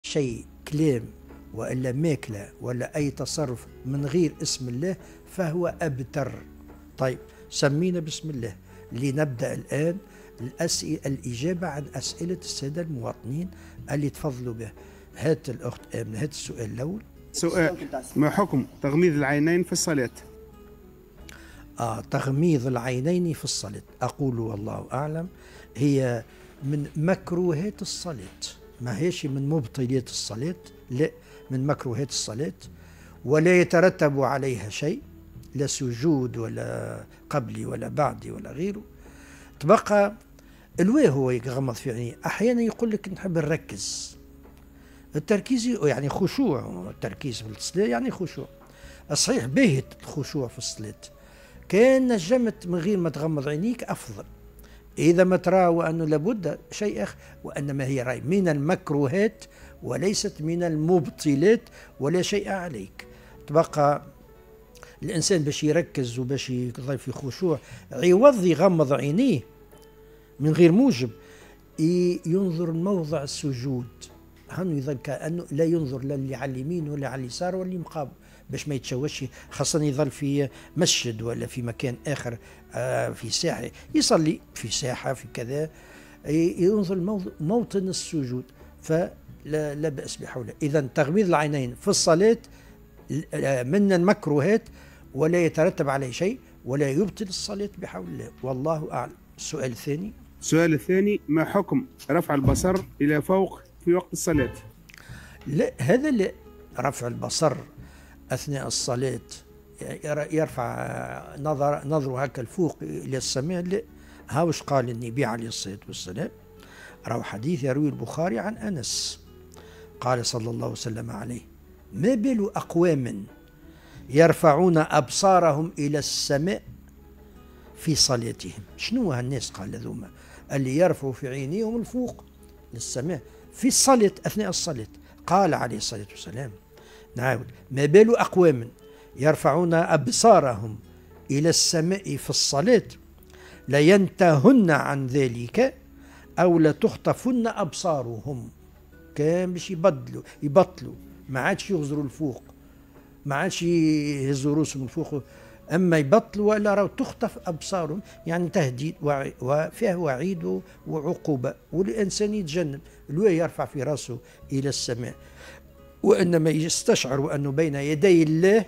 شيء كلام وإلا ماكلة ولا أي تصرف من غير اسم الله فهو أبتر. طيب سمينا بسم الله لنبدأ الآن الإجابة عن أسئلة السادة المواطنين اللي تفضلوا به. هات الأخت آمنة، هات السؤال الأول. سؤال: ما حكم تغميض العينين في الصلاة؟ تغميض العينين في الصلاة، أقول والله أعلم هي من مكروهات الصلاة، ما هيش من مبطلات الصلاة، لا، من مكروهات الصلاة، ولا يترتب عليها شيء، لا سجود ولا قبلي ولا بعدي ولا غيره. تبقى الواه هو يغمض في عينيه. أحيانا يقول لك نحب نركز، التركيز يعني خشوع، التركيز في الصلاة يعني خشوع. صحيح باهت الخشوع في الصلاة، كان نجمت من غير ما تغمض عينيك أفضل، إذا ما ترى وأنه لابد شيء آخر، وأنما هي رأي من المكروهات وليست من المبطلات ولا شيء عليك. تبقى الإنسان باش يركز وباش يظل في خشوع عوض يغمض عينيه من غير موجب ينظر موضع السجود، هنو يظل كأنه لا ينظر لا اللي على اليمين ولا على اليسار ولا مقابل، باش ما يتشوش، خاصة يظل في مسجد ولا في مكان آخر، في ساحة يصلي في ساحة في كذا، ينظر موطن السجود، فلا بأس بحوله. إذا تغميض العينين في الصلاة من المكروهات ولا يترتب عليه شيء ولا يبطل الصلاة بحول الله، والله أعلم. السؤال الثاني. السؤال الثاني: ما حكم رفع البصر إلى فوق في وقت الصلاة؟ لا، هذا لا، رفع البصر أثناء الصلاة يرفع نظره هكا الفوق إلى السماء، لا. هاوش قال النبي عليه الصلاة والسلام، روى حديث يروي البخاري عن أنس قال صلى الله وسلم عليه: ما بال أقوام يرفعون أبصارهم إلى السماء في صلاتهم. شنو هالناس قال ذوما اللي يرفعوا في عينيهم الفوق للسماء في الصلاة أثناء الصلاة؟ قال عليه الصلاة والسلام، نعود: ما بال أقوام يرفعون أبصارهم إلى السماء في الصلاة لينتهن عن ذلك أو لتخطفن أبصارهم. كان باش يبطلوا، ما عادش يغزروا الفوق، ما عادش يهزوا رؤوسهم الفوق، أما يبطلوا ولا راهو تخطف أبصارهم، يعني تهديد وفيه وعيد وعقوبة، والإنسان يتجنب الواه يرفع في رأسه إلى السماء، وإنما يستشعر أنه بين يدي الله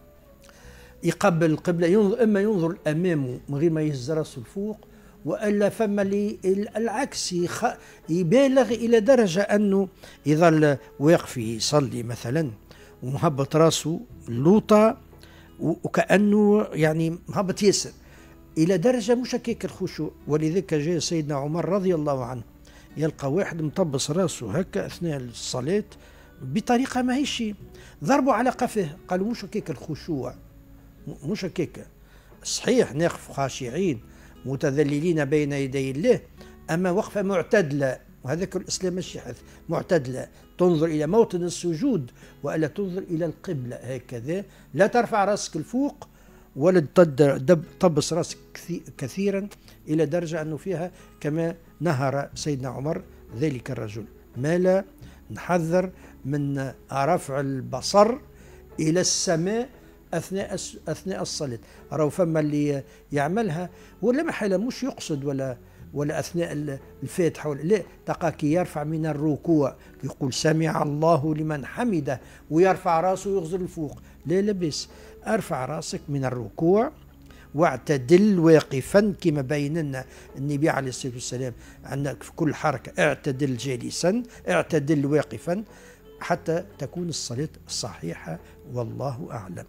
يقبل القبلة، إما ينظر أمامه من غير ما يهز رأسه الفوق، وإلا فما العكس يبالغ إلى درجة أنه يظل واقف يصلي مثلا ومهبط رأسه اللوطة وكأنه يعني مهبط ياسر إلى درجة مش هكاك الخشوع. ولذلك جاء سيدنا عمر رضي الله عنه يلقى واحد مطبس رأسه هكا أثناء الصلاة بطريقة ما هيش، ضربوا على قفاه، قالوا مش هكاك الخشوع، مش هكاك. صحيح نقف خاشعين متذللين بين يدي الله، أما وقفة معتدلة، وهذاك الإسلام ماشي حث، معتدلة، تنظر إلى موطن السجود وألا تنظر إلى القبلة هكذا، لا ترفع رأسك الفوق ولا تطبس رأسك كثيرا إلى درجة أنه فيها كما نهر سيدنا عمر ذلك الرجل. ما لا نحذر من رفع البصر إلى السماء أثناء الصلاة. راهو فما اللي يعملها ولا محالة، مش يقصد ولا أثناء الفاتحة لا، تلقاك يرفع من الركوع يقول سمع الله لمن حمده ويرفع راسه ويغزر الفوق، لا لبس، ارفع راسك من الركوع واعتدل واقفا كما بيننا النبي عليه الصلاة والسلام، عندك في كل حركة اعتدل جالسا، اعتدل واقفا، حتى تكون الصلاة صحيحة، والله أعلم.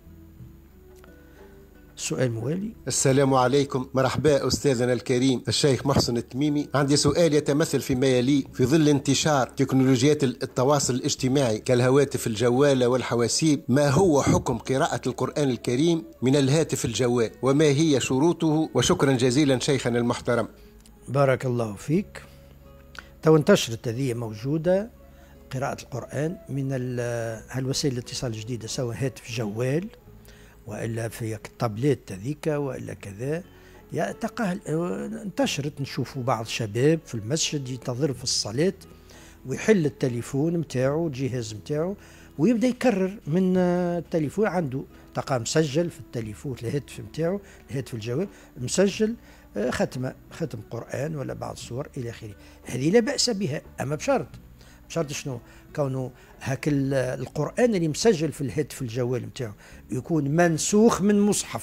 سؤال موالي. السلام عليكم، مرحبا أستاذنا الكريم الشيخ محسن التميمي. عندي سؤال يتمثل فيما يلي: في ظل انتشار تكنولوجيات التواصل الاجتماعي كالهواتف الجوالة والحواسيب، ما هو حكم قراءة القرآن الكريم من الهاتف الجوال، وما هي شروطه؟ وشكرا جزيلا شيخنا المحترم. بارك الله فيك. تو انتشرت هذه موجودة قراءة القرآن من هالوسائل الاتصال الجديدة، سواء هاتف جوال وإلا في الطابلات هذيك وإلا كذا، انتشرت. نشوفوا بعض الشباب في المسجد ينتظر في الصلاة ويحل التليفون متاعه الجهاز متاعه ويبدا يكرر من التليفون، عنده تلقاه مسجل في التليفون الهاتف متاعه، الهاتف الجوال مسجل ختم قرآن ولا بعض سور إلى آخره. هذه لا بأس بها، أما بشرط شنو؟ كونه هاك القرآن اللي مسجل في الهاتف الجوال متاعه يكون منسوخ من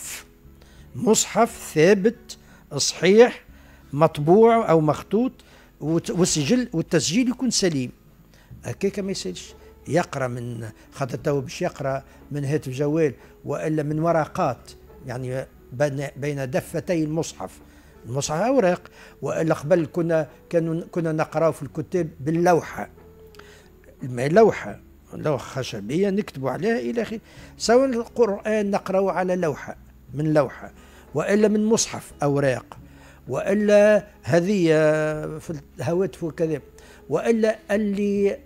مصحف ثابت صحيح مطبوع أو مخطوط، والتسجيل يكون سليم. هكاك ما يسالش يقرأ من خاطر تو باش يقرأ من هاتف جوال وإلا من ورقات، يعني بين دفتي المصحف أوراق، وإلا قبل كنا نقرأ في الكتاب باللوحة، لوحة خشبية نكتبوا عليها إلى آخره. سواء القرآن نقرأه على لوحة وإلا من مصحف أوراق، وإلا هذه في الهواتف وكذا، وإلا اللي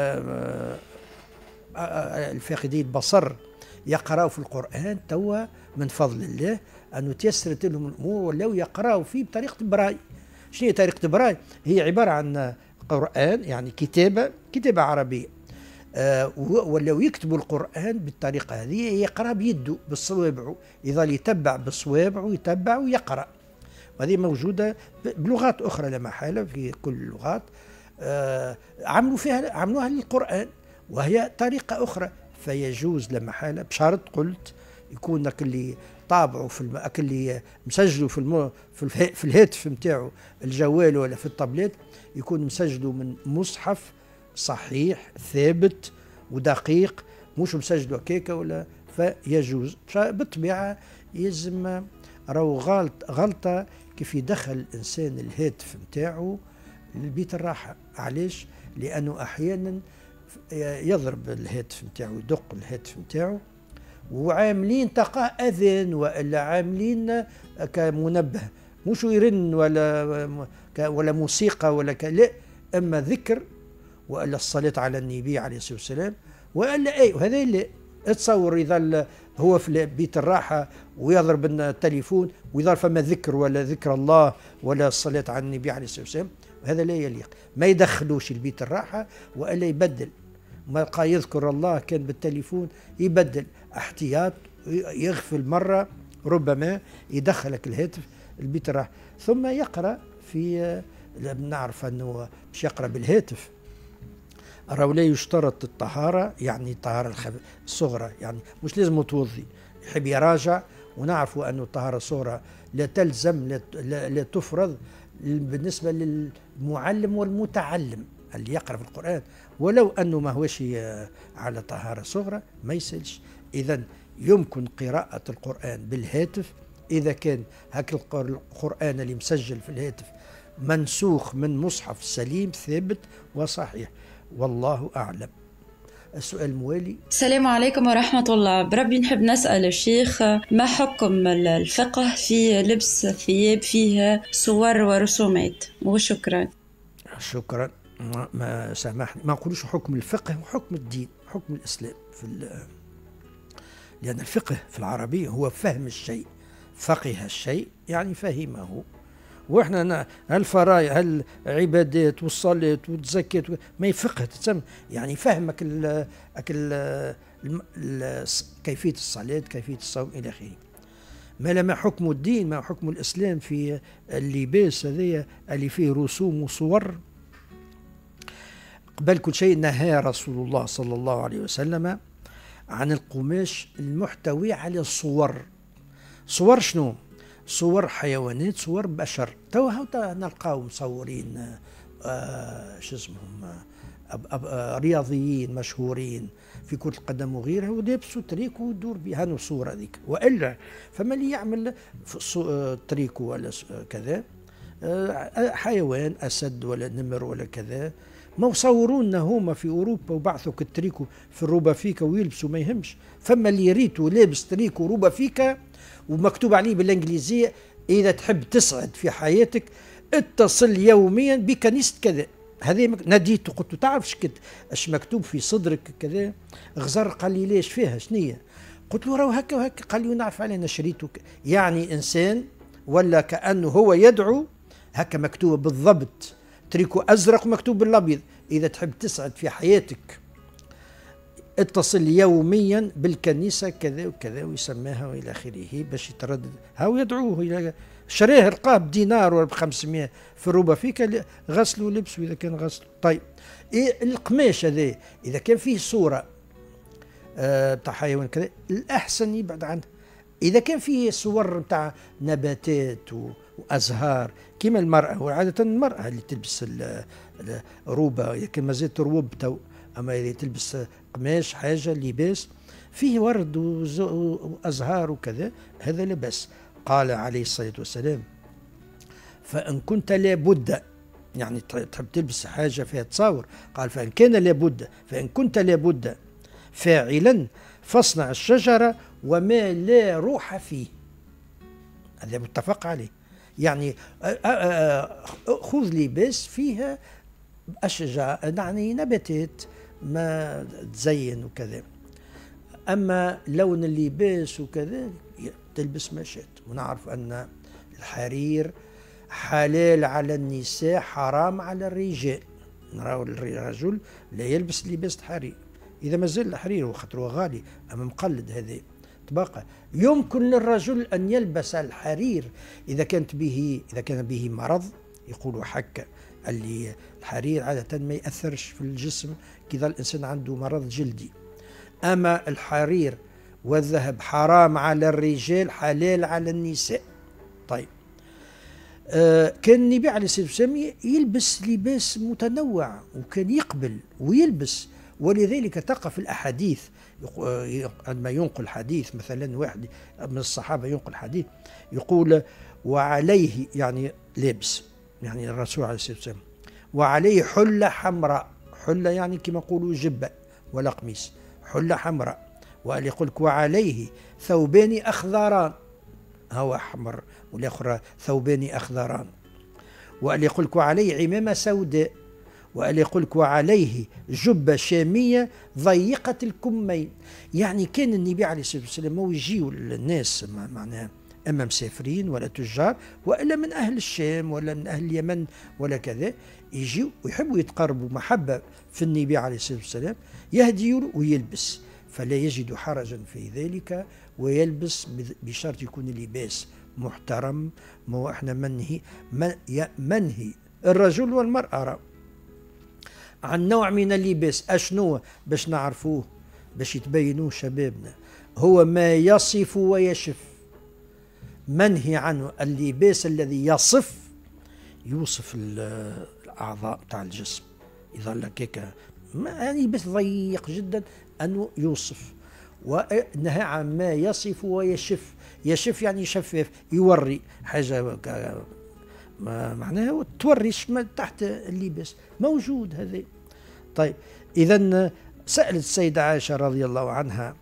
الفاقدي البصر يقرأوا في القرآن توا من فضل الله أنه تيسرت لهم الأمور ولاو يقرأوا فيه بطريقة براي. شنو هي طريقة براي؟ هي عبارة عن قرآن يعني كتابة عربية، ولاو يكتبوا القرآن بالطريقة هذه، يقرأ بيده بالصوابع، يظل يتبع بالصوابع ويتبع ويقرأ. وهذه موجودة بلغات أخرى لا محالة في كل اللغات، عملوها للقرآن، وهي طريقة أخرى فيجوز لا محالة، بشرط قلت يكون اللي طابعه اللي مسجله في الهاتف نتاعو الجوال ولا في الطابلت يكون مسجله من مصحف صحيح ثابت ودقيق، مش مسجله هكاكا ولا، فيجوز. بالطبيعة يلزم راهو غلطة كيف يدخل الإنسان الهاتف نتاعو للبيت الراحة. علاش؟ لأنه أحيانا يضرب الهاتف نتاعو، يدق الهاتف نتاعو وعاملين تلقاه أذن وإلا عاملين كمنبه، مش يرن ولا موسيقى ولا لا، أما ذكر وإلا الصلاة على النبي عليه الصلاة والسلام، وإلا وهذا لا تصور يظل هو في بيت الراحة ويضرب التليفون ويظل فما ذكر ولا ذكر الله ولا الصلاة على النبي عليه الصلاة والسلام، وهذا لا يليق. ما يدخلوش البيت الراحة وإلا يبدل، ما يبقى يذكر الله كان بالتليفون، يبدل احتياط، يغفل مرة ربما يدخلك الهاتف البيت الراحة، ثم يقرأ في نعرف أنه باش يقرأ بالهاتف راهو لا يشترط الطهارة، يعني الطهارة الصغرى، يعني مش لازم متوضي، يحب يراجع، ونعرفوا أنه الطهارة الصغرى لا تلزم لا تفرض بالنسبة للمعلم والمتعلم اللي يقرأ في القرآن، ولو أنه ما هوش على طهارة صغرى ما يسالش. إذن يمكن قراءة القرآن بالهاتف إذا كان هاك القرآن اللي مسجل في الهاتف منسوخ من مصحف سليم ثابت وصحيح، والله أعلم. السؤال الموالي. السلام عليكم ورحمة الله. بربي نحب نسأل الشيخ ما حكم الفقه في لبس ثياب فيها صور ورسومات؟ وشكرا. شكرا. ما سامحني ما نقولوش حكم الفقه وحكم الدين، حكم الإسلام لأن الفقه في العربية هو فهم الشيء، فقه الشيء يعني فهمه. واحنا الفرائض العبادات والصلاة والزكاة ما يفقه تسمى يعني فهمك كيفية الصلاة كيفية الصوم إلى آخره. ما لما حكم الدين ما حكم الإسلام في اللباس هذا اللي فيه رسوم وصور؟ قبل كل شيء نهى رسول الله صلى الله عليه وسلم عن القماش المحتوي على الصور. صور شنو؟ صور حيوانات، صور بشر. تو نلقاو مصورين شو اسمهم رياضيين مشهورين في كرة القدم وغيرها ولابسوا تريكو ودور بها الصورة هذيك، والا فما اللي يعمل تريكو ولا كذا حيوان اسد ولا نمر ولا كذا، ما وصورونا هما في اوروبا وبعثوا كالتريكو في الروبافيكا ويلبسوا ما يهمش. فما اللي يريتو لابس تريكو روبافيكا ومكتوب عليه بالانجليزيه اذا تحب تسعد في حياتك اتصل يوميا بكنيسه كذا. هذه ناديته قلت له تعرف اش مكتوب في صدرك كذا؟ غزر قال لي ليش فيها شنية؟ قلت له راهو هكا وهكا. قال لي نعرف علينا شريته يعني انسان ولا كانه هو يدعو هكا مكتوب بالضبط تريكو ازرق ومكتوب بالابيض، إذا تحب تسعد في حياتك اتصل يوميا بالكنيسة كذا وكذا ويسماها وإلى آخره باش يتردد. هاو يدعوه إلى شريه رقاه بدينار ولا ب500 في الروبا فيك غسلوا ولبسوا إذا كان غسلوا. طيب إيه القماش هذا إذا كان فيه صورة بتاع حيوان كذا الأحسن يبعد عنه. إذا كان فيه صور بتاع نباتات وأزهار كما المرأة، وعادة المرأة اللي تلبس الروبة إذا كان مازالت روب تو، أما إذا تلبس قماش حاجة لباس فيه ورد وأزهار وكذا هذا لا بأس. قال عليه الصلاة والسلام فإن كنت لابد، يعني تحب تلبس حاجة فيها تصاور، قال فإن كنت لابد فاعلا فاصنع الشجرة وما لا روح فيه. هذا متفق عليه. يعني خذ لباس فيها أشجار يعني نباتات ما تزين وكذا. أما لون اللباس وكذا تلبس ما شئت. ونعرف أن الحرير حلال على النساء حرام على الرجال. نراو الرجل لا يلبس لباس الحرير إذا ما زال الحرير وخاطره غالي، أما مقلد هذا طبقة. يمكن للرجل أن يلبس الحرير إذا كان به مرض، يقولوا حكة اللي الحرير عادة ما يأثرش في الجسم كذا الإنسان عنده مرض جلدي. أما الحرير والذهب حرام على الرجال حلال على النساء. طيب كان النبي عليه الصلاة والسلام يلبس لباس متنوع وكان يقبل ويلبس، ولذلك تقف الأحاديث عندما ينقل حديث مثلا واحد من الصحابة ينقل حديث يقول وعليه يعني لابس يعني الرسول عليه الصلاة والسلام وعليه حلة حمراء، حلة يعني كما يقولوا جبة ولا قميص، حلة حمراء. وقال يقولك وعليه ثوبان أخضران، هو أحمر والآخر ثوبان أخضران. وقال يقولك وعليه عمامة سوداء. وقال يقولك وعليه جبة شامية ضيقة الكمين. يعني كان النبي عليه الصلاة والسلام هو يجيوا الناس معناها أما مسافرين ولا تجار وإلا من أهل الشام ولا من أهل اليمن ولا كذا، يجيوا ويحبوا يتقربوا محبة في النبي عليه الصلاة والسلام، يهديوا ويلبس، فلا يجد حرجا في ذلك ويلبس بشرط يكون اللباس محترم. ما احنا منهي الرجل والمرأة عن نوع من اللباس. أشنو باش نعرفوه باش يتبينوه شبابنا؟ هو ما يصف ويشف، منهي عنه اللباس الذي يوصف الأعضاء تاع الجسم، يظل هكاك يعني بس ضيق جدا أنه يوصف. ونهى عن ما يصف ويشف. يشف يعني شفاف، يوري حاجة معناها توريش تحت اللباس موجود هذا. طيب إذا سألت السيدة عائشة رضي الله عنها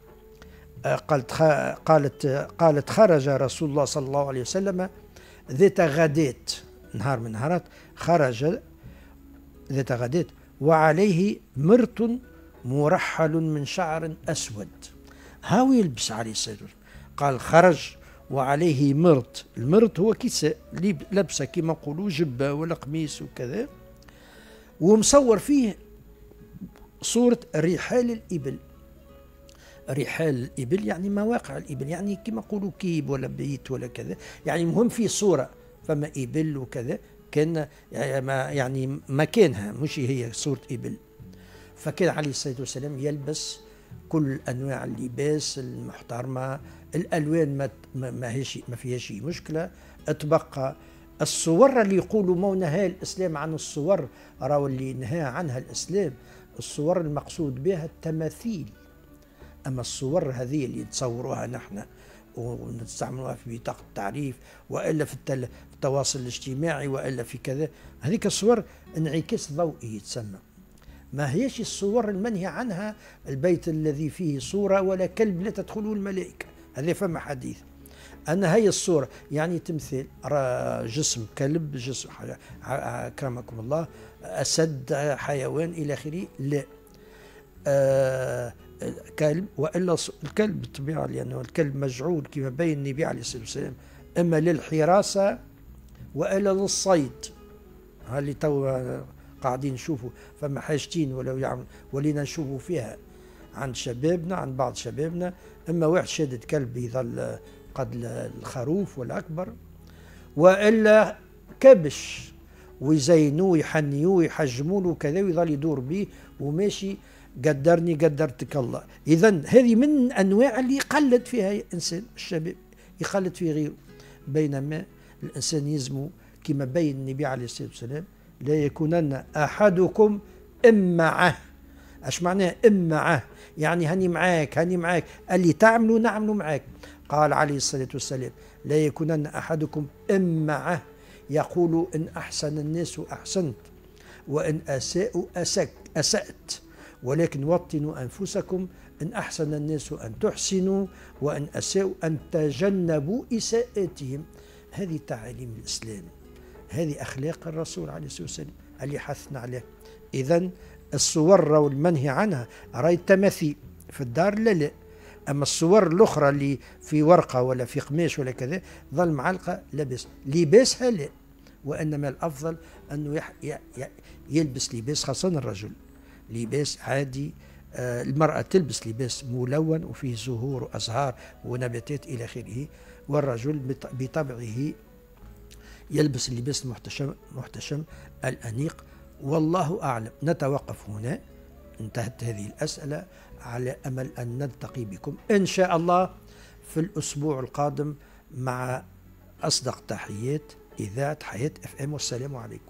قالت خرج رسول الله صلى الله عليه وسلم ذات غدات، نهار من نهارات خرج ذات غدات وعليه مرط مرحل من شعر أسود. هاو يلبس عليه الصلاة والسلام. قال خرج وعليه مرط. المرط هو كساء لبسه كما نقولوا جبة ولا قميص وكذا، ومصور فيه صورة رحال الإبل. رحال الإبل يعني مواقع الإبل، يعني كما نقولوا كيب ولا بيت ولا كذا، يعني مهم فيه صورة فما إبل وكذا، كان يعني مكانها مش هي صورة إبل. فكان عليه الصلاة والسلام يلبس كل أنواع اللباس المحترمة، الألوان ما فيها شيء مشكلة. تبقى الصور اللي يقولوا ما نهى الإسلام عن الصور، راهو اللي نهى عنها الإسلام الصور المقصود بها التماثيل. أما الصور هذه اللي نتصوروها نحن ونستعملوها في بطاقة التعريف وإلا في التواصل الاجتماعي وإلا في كذا، هذيك الصور انعكاس ضوئي يتسمى. ما هيش الصور المنهي عنها البيت الذي فيه صورة ولا كلب لا تدخله الملائكة، هذا فما حديث. أنا هي الصورة يعني تمثال جسم كلب، جسم أكرمكم الله أسد، حيوان إلى آخره، لا كلب. وإلا الكلب بالطبيعة لأنه الكلب مجعول كما بين النبي عليه الصلاة والسلام إما للحراسة وإلا للصيد. اللي تو قاعدين نشوفوا فما حاجتين ولو يعمل ولينا نشوفوا فيها عند شبابنا، عند بعض شبابنا، اما واحد شادد كلب يظل قد الخروف والأكبر، وإلا كبش ويزينوه يحنيوه ويحجموه وكذا ويظل يدور به وماشي قدرني قدرتك الله. إذا هذه من أنواع اللي يقلد فيها الإنسان الشباب، يقلد فيه غيره. بينما الإنسان يزمو كما بين النبي عليه الصلاة والسلام لا يكونن أحدكم إمعه. اش معناه إمعه؟ يعني هني معاك هني معاك، اللي تعملوا نعملوا معاك. قال عليه الصلاة والسلام لا يكونن أحدكم إمعه يقول إن أحسن الناس أحسنت وإن أساءوا أسأت، ولكن وطنوا أنفسكم إن أحسن الناس أن تحسنوا وإن أساءوا أن تجنبوا إساءتهم. هذه تعاليم الإسلام، هذه أخلاق الرسول عليه الصلاة والسلام اللي حثنا عليه. إذن الصور والمنهي عنها راي التماثيل في الدار لا، أما الصور الأخرى اللي في ورقة ولا في قماش ولا كذا ظل معلقة لباسها لا، وإنما الأفضل أنه يلبس لباس، خاصة الرجل لباس عادي. المرأة تلبس لباس ملون وفيه زهور وأزهار ونباتات إلى آخره، والرجل بطبعه يلبس اللباس المحتشم الأنيق. والله أعلم. نتوقف هنا، انتهت هذه الأسئلة، على أمل أن نلتقي بكم إن شاء الله في الأسبوع القادم مع أصدق تحيات إذاعة حياة FM، والسلام عليكم.